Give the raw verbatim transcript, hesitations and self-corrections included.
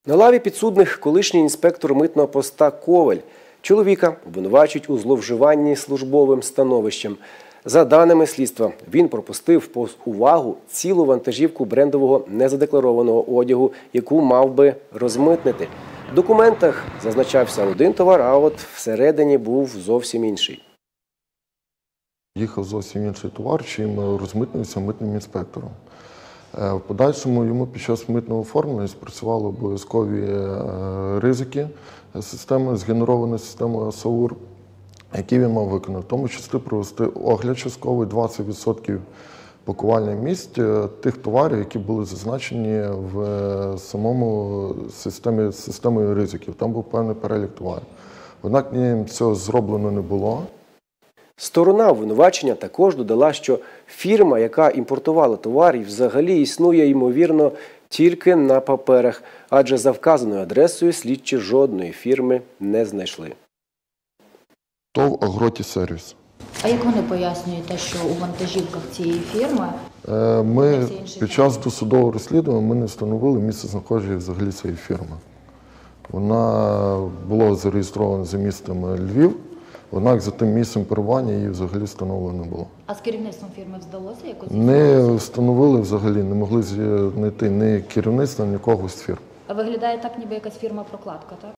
На лаві підсудних колишній інспектор митного поста Коваль. Чоловіка обвинувачують у зловживанні службовим становищем. За даними слідства, він пропустив повз увагу цілу вантажівку брендового незадекларованого одягу, яку мав би розмитнити. В документах зазначався один товар, а от всередині був зовсім інший. Їхав зовсім інший товар, чим розмитнився митним інспектором. В подальшому йому під час митного оформлення спрацювали обов'язкові ризики системи, згенерованої системою САУР, які він мав виконати. В тому числі провести огляд частковий двадцять відсотків пакувальних місць тих товарів, які були зазначені в самому системі, системою ризиків. Там був певний перелік товарів. Однак їм цього зроблено не було. Сторона обвинувачення також додала, що фірма, яка імпортувала товар, і взагалі існує, ймовірно, тільки на паперах, адже за вказаною адресою слідчі жодної фірми не знайшли. ТОВ «Агротісервіс». А як вони пояснюють те, що у вантажівках цієї фірми? Ми під час досудового розслідування ми не встановили місце знаходження взагалі цієї фірми. Вона була зареєстрована за містом Львів. Однак за тим місцем перебування її взагалі встановлено не було. А з керівництвом фірми вдалося якось? Не встановили взагалі, не могли знайти ні керівництва, ні когось з фірм. А виглядає так, ніби якась фірма-прокладка, так?